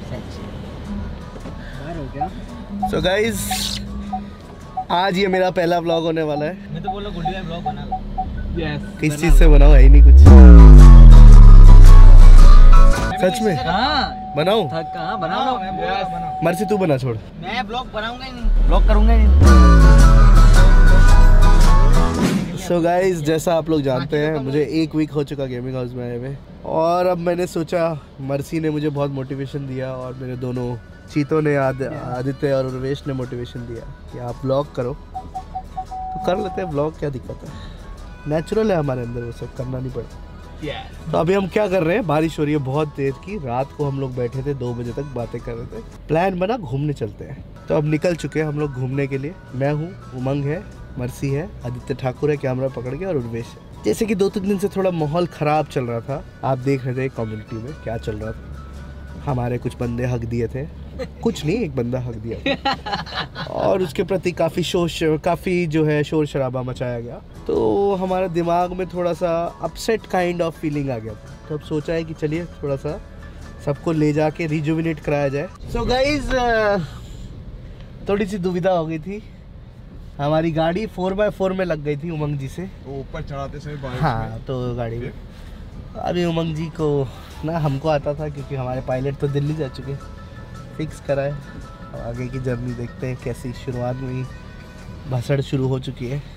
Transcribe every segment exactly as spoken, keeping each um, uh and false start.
So guys, आज ये मेरा पहला व्लॉग होने वाला है। मैं तो बोल रहा गुड्डी का व्लॉग बना लो। यस। किस चीज से बनाओ, है ही नहीं कुछ। सच में? हाँ। बनाऊं? कहाँ बना लो। मैं मर्सी तू बना, छोड़। मैं ब्लॉग बनाऊंगा ही नहीं, ब्लॉग करूंगा ही नहीं। सो so गाइज, जैसा आप लोग जानते हैं, मुझे एक वीक हो चुका गेमिंग हाउस में आए हुए, और अब मैंने सोचा, मर्सी ने मुझे बहुत मोटिवेशन दिया और मेरे दोनों चीतों ने, आद, आदित्य और उर्वेश ने मोटिवेशन दिया कि आप ब्लॉग करो, तो कर लेते हैं ब्लॉग, क्या दिक्कत है, नेचुरल है हमारे अंदर, वो सब करना नहीं पड़ता। yeah. तो अभी हम क्या कर रहे हैं, बारिश हो रही है बहुत तेज की, रात को हम लोग बैठे थे दो बजे तक बातें कर रहे थे, प्लान बना घूमने चलते हैं, तो अब निकल चुके हैं हम लोग घूमने के लिए। मैं हूँ, उमंग है, मर्सी है, आदित्य ठाकुर है कैमरा पकड़ के, और उर्वेश है। जैसे कि दो तीन दिन से थोड़ा माहौल ख़राब चल रहा था, आप देख रहे थे कम्युनिटी में क्या चल रहा था, हमारे कुछ बंदे हक दिए थे, कुछ नहीं, एक बंदा हक दिया था और उसके प्रति काफ़ी शोर काफ़ी जो है शोर शराबा मचाया गया, तो हमारे दिमाग में थोड़ा सा अपसेट काइंड ऑफ फीलिंग आ गया था, तो अब सोचा है कि चलिए थोड़ा सा सबको ले जाके रिजुविनेट कराया जाए। सो गाइज, थोड़ी सी दुविधा हो गई थी, हमारी गाड़ी फोर बाय फोर में लग गई थी उमंग जी से, ऊपर चढ़ाते समय बारिश। हाँ, तो गाड़ी में अभी उमंग जी को ना, हमको आता था क्योंकि हमारे पायलट तो दिल्ली जा चुके, फिक्स कराए, और आगे की जर्नी देखते हैं कैसी। शुरुआत में ही भसड़ शुरू हो चुकी है।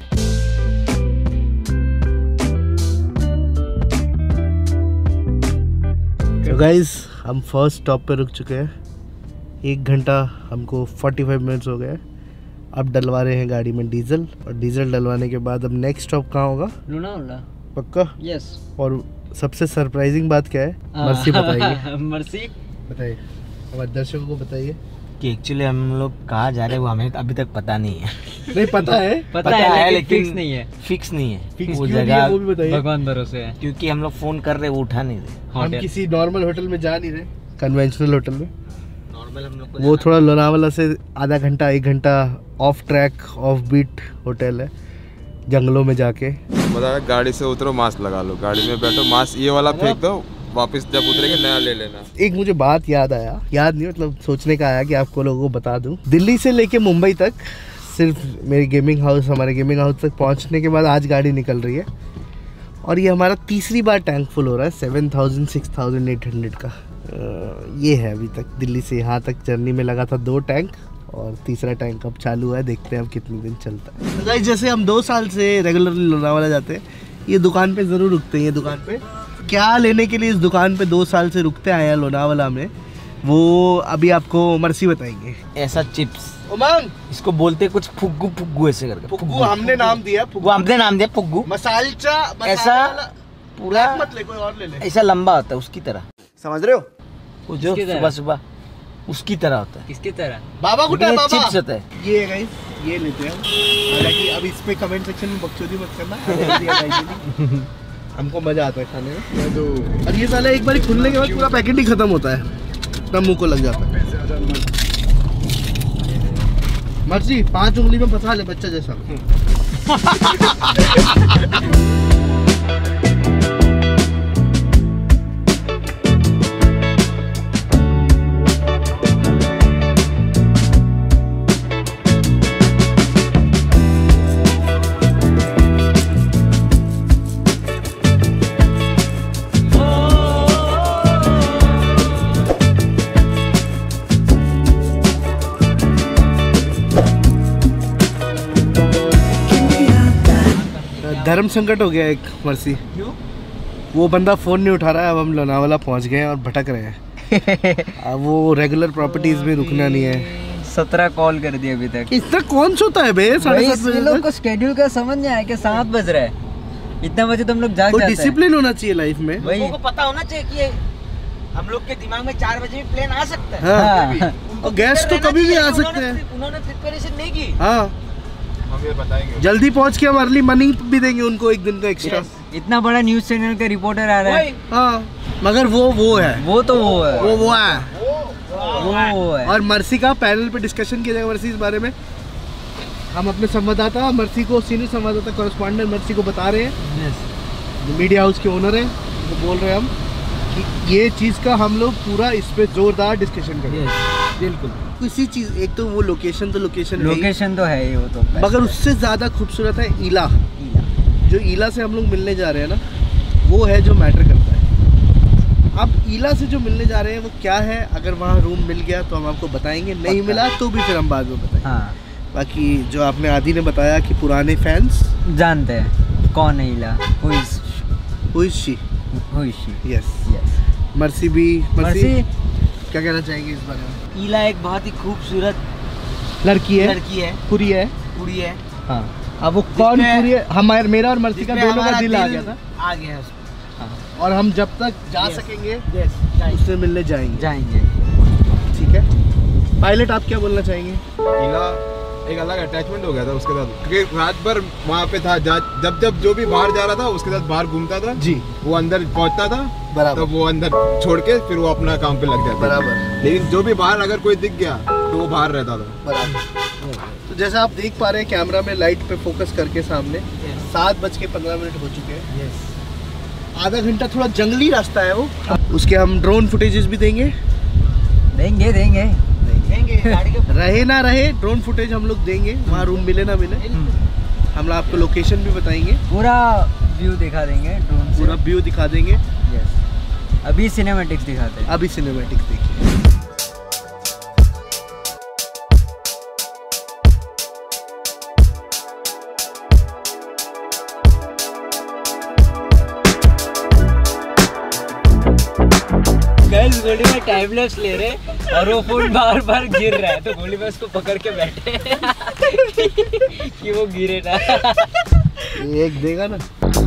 तो गाइस, हम फर्स्ट स्टॉप पे रुक चुके हैं, एक घंटा हमको पैंतालीस मिनट्स हो गए। अब डलवा रहे हैं गाड़ी में डीजल, और डीजल डलवाने के बाद अब नेक्स्ट स्टॉप कहाँ होगा? लोनावाला। पक्का? यस। और सबसे सरप्राइजिंग बात क्या है, मर्सी बताइए। मर्सी बताइए, हमारे दर्शकों को बताइए कि एक्चुअली हम लोग कहाँ जा रहे हैं वो हमें अभी तक पता नहीं है। नहीं पता है, पता, पता है, है लेकिन लेकिन फिक्स नहीं है। फिक्स नहीं है फिक्स वो क्यों नहीं जगह, है वो भी बताइए। भगवान भरोसे है, क्योंकि हम लोग फोन कर रहे वो उठा नहीं रहे। हम किसी नॉर्मल होटल में जा नहीं रहे, कन्वेंशनल होटल में। नॉर्मल हम लोग वो थोड़ा लोनावाला से आधा घंटा एक घंटा off track off beat hotel है, जंगलों में जाके। बता, गाड़ी से उतरो, मास्क लगा लो, गाड़ी में बैठो, मास्क ये वाला फेंक दो, वापस जब उतरेंगे नया ले लेना। एक मुझे बात याद आया, याद नहीं मतलब सोचने का आया कि आपको लोगों को बता दूं, दिल्ली से लेके मुंबई तक सिर्फ मेरे गेमिंग हाउस हमारे गेमिंग हाउस तक पहुंचने के बाद आज गाड़ी निकल रही है, और ये हमारा तीसरी बार टैंक फुल हो रहा है, seven thousand six thousand eight hundred का। ये है अभी तक दिल्ली से यहाँ तक जर्नी में लगा था दो टैंक, और तीसरा टैंक अब चालू है, देखते हैं अब कितने दिन चलता है। तो गाइस, जैसे हम दो साल से रेगुलरली लोनावाला जाते हैं, ये दुकान पे ज़रूर रुकते हैं। ये दुकान पे क्या लेने के लिए इस दुकान पे दो साल से रुकते आए हैं लोनावाला में, वो अभी आपको मर्सी बताएंगे। ऐसा चिप्स, उमंग इसको बोलते कुछ फुग्गू फुग्गू ऐसे करके, फुग्गू हमने नाम दिया, वो हमने नाम दिया फुग्गू। मसालचा ऐसा पूरा मत ले, कोई और ले ले, ऐसा लंबा होता है उसकी तरह, समझ रहे हो? वो जो सुबह सुबह उसकी तरह होता है। किसकी तरह? बाबा कुछ है, बाबा चिप्स होता है ये है गाइस, ये लेते हैं। हालांकि अब इस पे कमेंट सेक्शन में बकचोदी मत करना, हमको मजा आता है खाने में। तो और ये साला एक बार खुलने के बाद पूरा पैकेट ही खत्म होता है, तब मुंह को लग जाता है। मर्सी पांच उंगली में फंसा ले बच्चा जैसा। धर्म संकट हो गया एक मर्सी, वो बंदा फोन नहीं उठा रहा है, अब हम लोनावाला पहुंच गए हैं और भटक रहे हैं। अब वो रेगुलर प्रॉपर्टीज में रुकना नहीं है। सत्रह कॉल कर दिए अभी तक। इतना कौन सोता है बे? साढ़े सात बजे लोग को शेड्यूल का समझ नहीं आया कि सात बज रहा है, इतना बजे तो हम लोग जाग जाते हैं। डिसिप्लिन होना चाहिए लाइफ में, लोगों को पता होना चाहिए कि हम लोग के दिमाग में चार बजे भी प्लेन आ सकता है। हाँ। और गेस्ट तो कभी भी आ सकते हैं। उन्होंने प्रिपरेशन नहीं की। हाँ, हम ये बताएंगे, जल्दी पहुंच के हम अर्ली मनी भी देंगे उनको एक दिन का एक्स्ट्रा। इतना बड़ा न्यूज चैनल का रिपोर्टर आ रहा है। हाँ, मगर वो वो है, वो तो वो है, वो वो है, वो वो है। और मर्सी का पैनल पे डिस्कशन किया जाएगा मर्सी इस बारे में। हम अपने संवाददाता मर्सी को, सीनियर संवाददाता कॉरेस्पॉन्डेंट मर्सी को बता रहे हैं, जो मीडिया हाउस के ओनर हैं, वो बोल रहे हैं हम कि ये चीज़ का हम लोग पूरा इस पे जोरदार डिस्कशन करेंगे। बिल्कुल। किसी चीज़, एक तो वो लोकेशन तो लोकेशन लोकेशन तो है ही, वो तो मगर उससे ज़्यादा खूबसूरत है ईला। जो ईला से हम लोग मिलने जा रहे हैं ना, वो है जो मैटर करता है। अब ईला से जो मिलने जा रहे हैं वो क्या है, अगर वहाँ रूम मिल गया तो हम आपको बताएंगे, नहीं मिला तो भी फिर हम बाद में बताएंगे। हाँ। बाकी जो आपने आदि ने बताया कि पुराने फैंस जानते हैं कौन है Ila, who is Who is she? who is she? Yes. Yes. Mercy भी। मर्सी क्या कहना चाहेंगे इस बारे में? ईला एक बहुत ही खूबसूरत लड़की है, लड़की है, पूरी है। कुड़ी है। हाँ। अब वो कौन जिसमें- पूरी है? हमारे मेरा और मर्सी का जिसमें दोनों का हमारा दिल आ गया था। आ गया है उसमें। और हम जब तक जा Yes. सकेंगे Yes, जाएंगे। उससे मिलने जाएंगे। जाएंगे। ठीक है पायलट, आप क्या बोलना चाहेंगे? ईला एक अलग अटैचमेंट हो गया था उसके साथ, क्योंकि रात भर वहाँ पे था। जा- जब जब जो भी बाहर जा रहा था उसके साथ बाहर घूमता था जी वो अंदर पहुंचता था, बराबर तो वो अंदर छोड़ के फिर वो अपना काम पे लग जाता था। बराबर लेकिन जो भी बाहर अगर कोई दिख गया तो वो बाहर रहता था। बराबर। तो जैसा आप देख पा रहे हैं कैमरा में लाइट पे फोकस करके सामने सात बज के पंद्रह मिनट हो चुके हैं। Yes. आधा घंटा थोड़ा जंगली रास्ता है वो, उसके हम ड्रोन फुटेजेस भी देंगे। देंगे देंगे देंगे गाड़ी के रहे ना रहे ड्रोन फुटेज हम लोग देंगे, वहाँ रूम मिले ना मिले हम लोग आपको लोकेशन भी बताएंगे, पूरा व्यू दिखा देंगे ड्रोन से। पूरा व्यू दिखा देंगे। यस। अभी सिनेमैटिक्स दिखाते हैं। अभी सिनेमैटिक देखिए। गाइस गोली में टाइम लैप्स ले रहे और वो फोन बार बार गिर रहा है, तो गोली में उसको पकड़ के बैठे कि वो गिरे ना। एक देगा ना।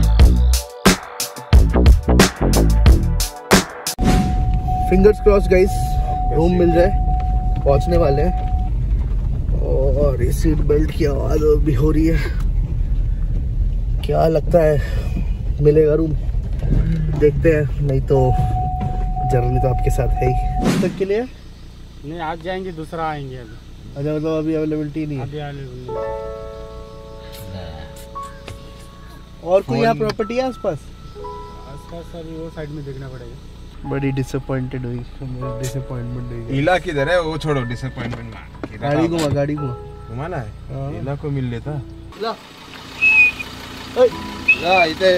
फिंगर्स क्रॉस गाइस, रूम मिल जाए, पहुंचने वाले हैं। और ये सीट बेल्ट की आवाज भी हो रही है। क्या लगता है मिलेगा रूम? देखते हैं, नहीं तो जर्नी तो आपके साथ है ही। कब तक के लिए? नहीं आज जाएंगे, दूसरा आएंगे अभी। अच्छा, मतलब अभी अवेलेबिलिटी नहीं है। अभी available नहीं है। और कोई यहाँ प्रॉपर्टी है आसपास? आसपास अभी वो साइड में देखना पड़ेगा। बड़ी डिसअपॉइंटेड हुई, डिसअपॉइंटमेंट हुई। ईला किधर है वो छोड़ो, डिसअपॉइंटमेंट। गाड़ी घुमा, गाड़ी घुमा। घुमाना हाँ। है, ईला को मिल लेता। ला ओए ला इधर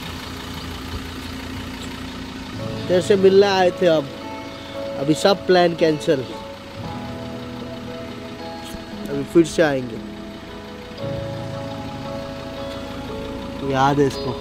तेरे से मिलने आए थे, अब अभी सब प्लान कैंसिल। अभी फिर से आएंगे, याद है इसको।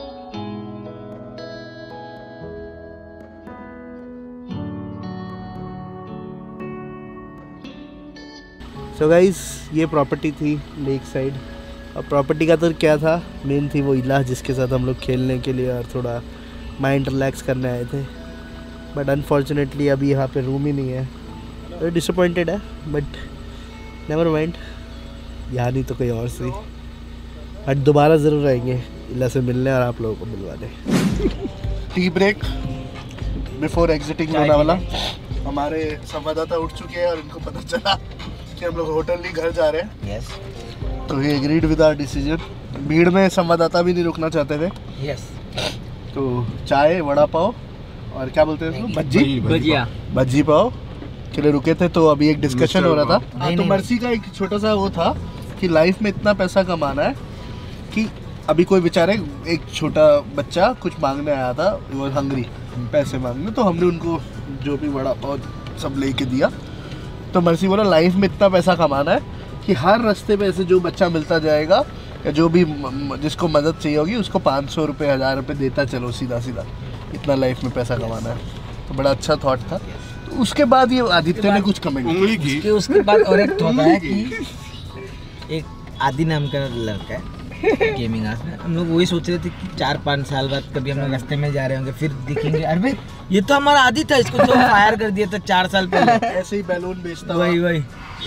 सो गाइस, ये प्रॉपर्टी थी लेक साइड। और प्रॉपर्टी का तो क्या था, मेन थी वो ईला जिसके साथ हम लोग खेलने के लिए और थोड़ा माइंड रिलैक्स करने आए थे। बट अनफॉर्चुनेटली अभी यहाँ पे रूम ही नहीं है, तो डिसअपॉइंटेड है। बट नेवर माइंड, यहाँ नहीं तो कहीं और से। बट दोबारा ज़रूर आएंगे ईला से मिलने और आप लोगों को मिलवाने। Tea break before exiting Lonavala. हमारे संवाददाता उठ चुके हैं और इनको पता चला कि हम लोग होटल नहीं घर जा रहे हैं। यस तो ये एग्रीड विद आवर डिसीजन। भीड़ में संवाददाता भी नहीं रुकना चाहते थे, यस तो चाय, वड़ा पाव और क्या बोलते हैं इसको, भज्जी भजिया भज्जी पाव के लिए रुके थे। तो अभी एक डिस्कशन हो रहा था। हाँ, तो नहीं। मर्सी का एक छोटा सा वो था कि लाइफ में इतना पैसा कमाना है कि अभी कोई बेचारे एक छोटा बच्चा कुछ मांगने आया था, वो हंगरी पैसे मांगने, तो हमने उनको जो भी वड़ा पाव सब लेके दिया। तो मर्सी बोला लाइफ में इतना पैसा कमाना है कि हर रास्ते में ऐसे जो बच्चा मिलता जाएगा या जो भी म- म- जिसको मदद चाहिए होगी उसको पाँच सौ रुपये हज़ार रुपये देता चलो सीधा सीधा। इतना लाइफ में पैसा कमाना है, तो बड़ा अच्छा थॉट था। तो उसके बाद ये आदित्य ने कुछ कमेंट उंगली की उसके उसके बाद और एक थोड़ा है कि एक आदि नाम का लड़का है गेमिंग हाउस में। हम लोग वही सोच रहे थे कि चार पाँच साल बाद कभी हम लोग रास्ते में जा रहे होंगे, फिर दिखेंगे अरे भाई ये तो हमारा आदि था, इसको तो फायर कर दिया था चार साल पहले। ऐसे ही बैलून बेचता वही हुआ। वही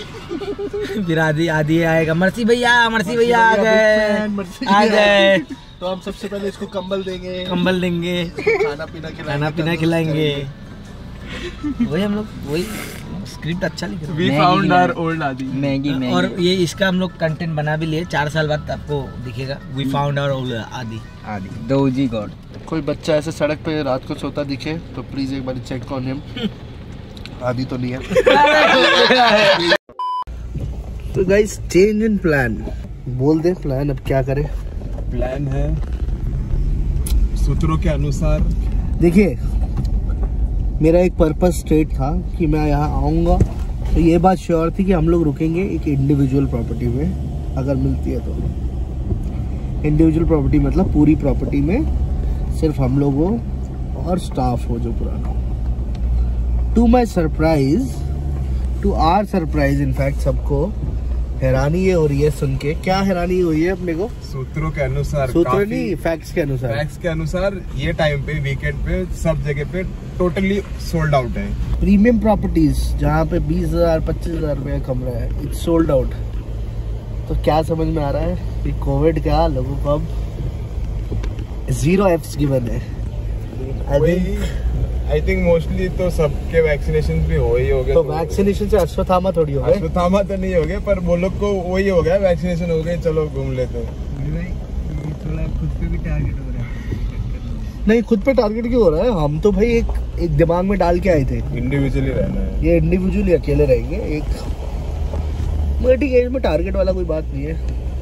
फिर आदि आदि आएगा, मर्सी भैया मर्सी भैया आ गए मर्सी आ गए, तो हम सबसे पहले इसको कंबल देंगे, कंबल देंगे, खाना पीना खिलाएंगे, खाना पीना खिलाएंगे। वही हम लोग वही स्क्रिप्ट अच्छा लिख रहे We हैं। found our ओल्ड आदि। Maggi Maggi. और ये इसका हम लोग कंटेंट बना भी लिए, चार साल बाद आपको दिखेगा वी फाउंड आवर ओल्ड आदि। आदि दोजी गॉड। कोई बच्चा ऐसे सड़क पे रात को सोता दिखे तो प्लीज एक बार चेक ऑन हिम। आदि तो नहीं है। तो गाइस चेंज इन प्लान, बोल दे प्लान अब क्या करें। प्लान है सूत्रों के अनुसार। देखिए मेरा एक पर्पस स्ट्रेट था कि मैं यहाँ आऊँगा तो ये बात श्योर थी कि हम लोग रुकेंगे एक इंडिविजुअल प्रॉपर्टी में, अगर मिलती है तो। इंडिविजुअल प्रॉपर्टी मतलब पूरी प्रॉपर्टी में सिर्फ हम लोग हो और स्टाफ हो जो पुराना हो। To my surprise, to our surprise in fact सबको हैरानी ये हो रही है सुन के। क्या हैरानी हो रही है अपने को? सूत्रों के अनुसार, सूत्र नहीं फैक्ट्स के अनुसार। फैक्ट्स के अनुसार ये टाइम पे वीकेंड पे सब जगह पे टोटली सोल्ड आउट है। प्रीमियम प्रॉपर्टीज जहाँ पे बीस हजार पच्चीस हजार रुपये कम रहा है, इट्स सोल्ड आउट। तो क्या समझ में आ रहा है कि कोविड का लोगों को अब जीरो एफ्स गिवन है। आई थिंक मोस्टली तो सबके वैक्सीनेशन भी हो ही हो गए। तो वैक्सीनेशन से अश्वत्थामा थोड़ी हो गए। अश्वत्थामा तो नहीं हो गए पर वो लोग को वही हो गया, वैक्सीनेशन हो गए, चलो घूम लेते हैं। थोड़ा खुद पे भी टारगेट हो रहा है। नहीं खुद पे टारगेट क्यों हो रहा है? हम तो भाई एक एक दिमाग में डाल के आए थे, इंडिविजुअली रहना है। ये इंडिविजुअली अकेले रहेंगे। एक ठीक एज में टारगेट वाला कोई बात नहीं है।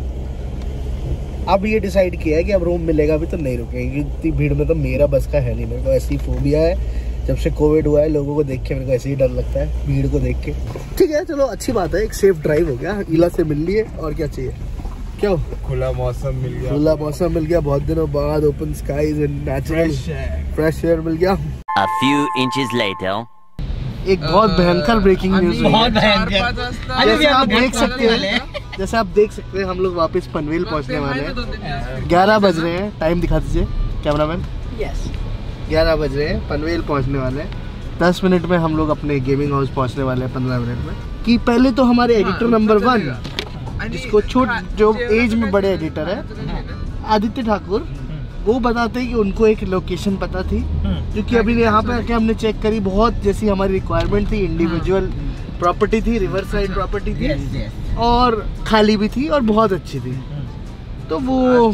अब ये डिसाइड किया है कि अब रूम मिलेगा भी तो नहीं रुकेंगे, इतनी भीड़ में तो मेरा बस का है नहीं। मेरे को ऐसी फोबिया है, जब से कोविड हुआ है लोगों को देख के मेरे को ऐसे ही डर लगता है भीड़ को देख के। ठीक है चलो अच्छी बात है, एक सेफ ड्राइव हो गया, इला से मिल लिए और क्या चाहिए। क्यों? खुला मौसम मिल गया, खुला मौसम मिल गया बहुत दिनों बाद, open skies and natural fresh air मिल गया। A few inches later. एक बहुत भयंकर ब्रेकिंग न्यूज बहुत भयंकर। जैसे आप देख सकते हैं जैसे आप देख सकते हैं हम लोग वापस पनवेल पहुंचने वाले हैं। ग्यारह बज रहे हैं, टाइम दिखा दीजिए कैमरामैन। यस ग्यारह बज रहे हैं, पनवेल पहुंचने वाले हैं। दस मिनट में हम लोग अपने गेमिंग हाउस पहुंचने वाले हैं, पंद्रह मिनट में। कि पहले तो हमारे एडिटर नंबर वन, जिसको छोट जो एज में बड़े एडिटर है, आदित्य ठाकुर, वो बताते हैं कि उनको एक लोकेशन पता थी जो कि अभी यहाँ पे आके हमने चेक करी। बहुत जैसी हमारी रिक्वायरमेंट थी, इंडिविजुअल प्रॉपर्टी थी, रिवर साइड प्रॉपर्टी थी और खाली भी थी और बहुत अच्छी थी। तो वो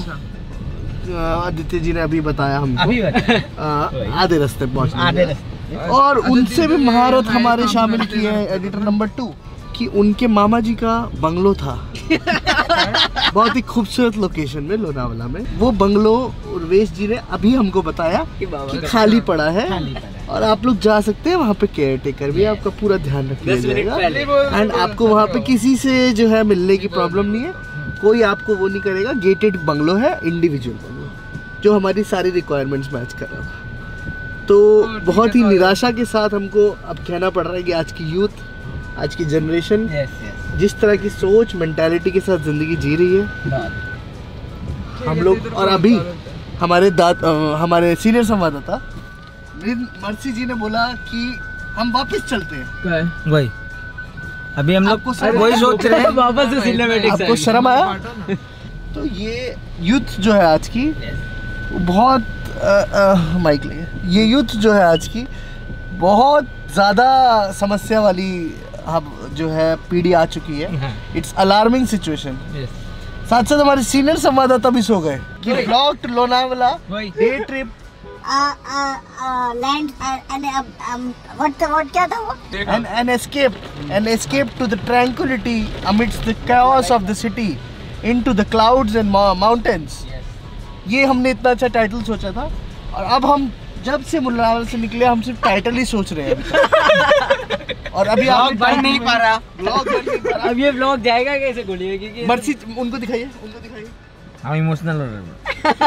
आदित्य जी ने अभी बताया हमको, अभी आधे रास्ते पहुँचने आधे रास्ते। और उनसे भी महारत हमारे शामिल की है एडिटर नंबर टू, कि उनके मामा जी का बंगलो था बहुत ही खूबसूरत लोकेशन में, लोनावाला में। वो बंगलो उर्वेश जी ने अभी हमको बताया कि, कि खाली पड़ा है और आप लोग जा सकते हैं वहाँ पे। केयर टेकर भी आपका पूरा ध्यान रख लिया जाएगा एंड आपको वहाँ पे किसी से जो है मिलने की प्रॉब्लम नहीं है, कोई आपको वो नहीं करेगा। गेटेड बंगलो है, इंडिविजुअल बंगलो, जो हमारी सारी रिक्वायरमेंट्स मैच कर रहा था। तो बहुत ही निराशा के साथ हमको अब कहना पड़ रहा है कि आज की यूथ, आज की जनरेशन yes, yes. जिस तरह की सोच मेंटालिटी के साथ जिंदगी जी रही है हम लोग। और अभी हमारे दाद हमारे सीनियर संवाददाता मर्सी जी ने बोला कि हम वापस चलते हैं। वही अभी हम लोग वही सोच रहे हैं वापस से सिनेमैटिक। आपको शर्म आया? तो ये यूथ जो है आज की वो बहुत माइक ले, ये यूथ जो है आज की बहुत ज़्यादा समस्या वाली अब जो है पीढ़ी आ चुकी है। It's alarming situation. साथ साथ हमारे सीनियर संवाददाता भी सो गए कि block to Lonavala day trip land and what what क्या था वो and an escape an escape to the tranquillity amidst the chaos of the city into the clouds and mountains. ये हमने इतना अच्छा टाइटल सोचा था और अब हम जब से लोनावाला से निकले हम सिर्फ टाइटल ही सोच रहे हैं और अभी आप बन नहीं पा रहा। ब्लॉग बन नहीं पा रहा। अब ये ब्लॉग जाएगा कैसे गोली? क्योंकि मर्सी उनको दिखाइए, उनको दिखाइए। हम इमोशनल हो रहे हैं।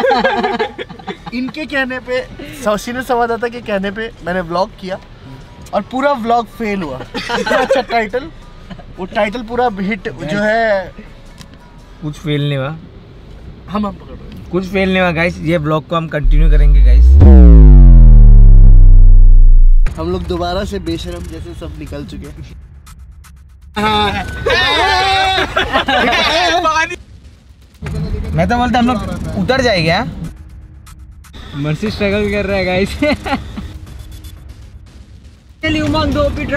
इनके कहने पे, सीनियर संवाददाता के कहने पे मैंने व्लॉग किया और पूरा व्लॉग फेल हुआ। इतना अच्छा टाइटल, वो टाइटल पूरा हिट जो है कुछ फेल नहीं हुआ। हम हम पकड़ रहे हैं। कुछ फेल नहीं हुआ गाइस। ये ब्लॉग को हम कंटिन्यू करेंगे गाइस। हम लोग दोबारा से बेशरम जैसे सब निकल चुके हैं। मैं तो बोलता हम लोग उतर जाएगा। मर्सी स्ट्रगल कर रहा है गाइस। उमंग दो पी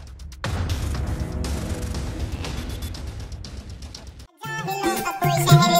ड्राइवर